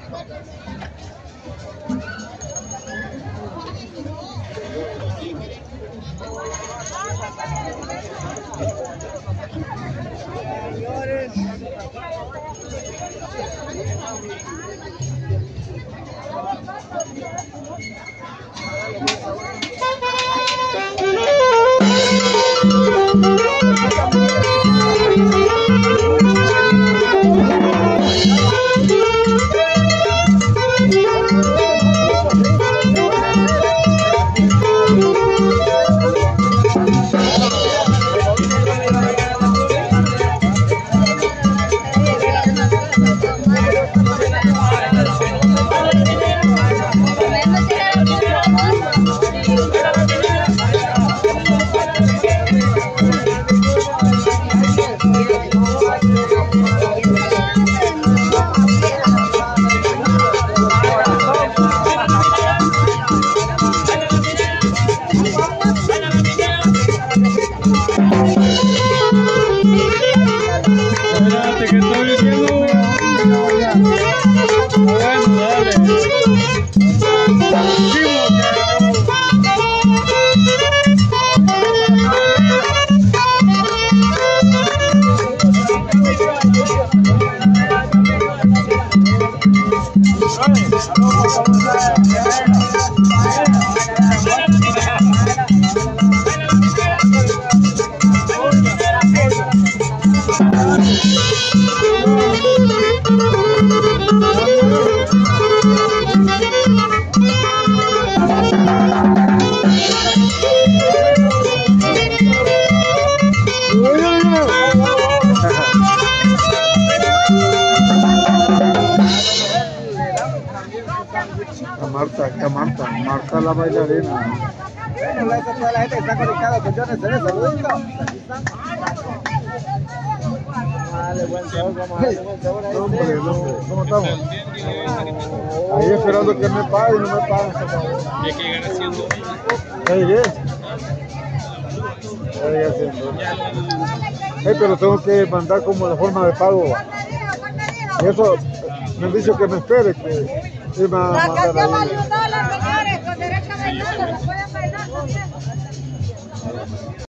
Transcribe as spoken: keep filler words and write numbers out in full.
Espérate que estoy viendo. Bueno, dale. A Marta, a Marta, Marta la bailarina. Bueno, gracias a toda la gente que está conectada con Jones, ¿se ve? Saluditos. Aquí están. Dale, buen sabor, vamos a darle buen sabor a este. Hombre, hombre, ¿cómo estamos? Ahí esperando que me paguen, no me pagan. Y hay que llegar haciendo. ¿Ya llegué? Ya llegué haciendo. Hey, pero tengo que mandar como la forma de pago. Y eso, me han dicho que me espere, que sí me va a mandar ahí. Señores, con derecho a bailar, se pueden bailar.